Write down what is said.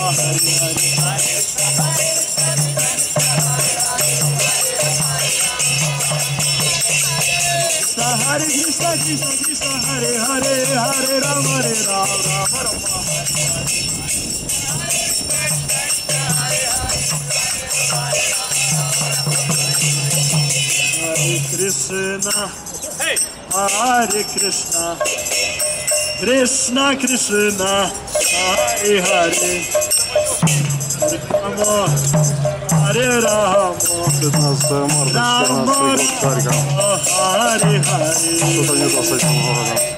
Hare Krishna Krishna Krishna Hare Hare Hare Rama Rama Rama Hare Krishna Hare Krishna Krishna Krishna Hare Hare Rama Hare Rama Rama Rama Hare Hare.